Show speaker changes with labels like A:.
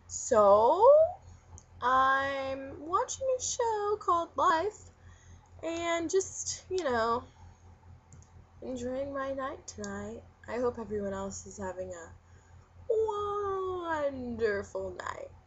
A: So, I'm watching a show called Life and just, enjoying my night tonight. I hope everyone else is having a wonderful night.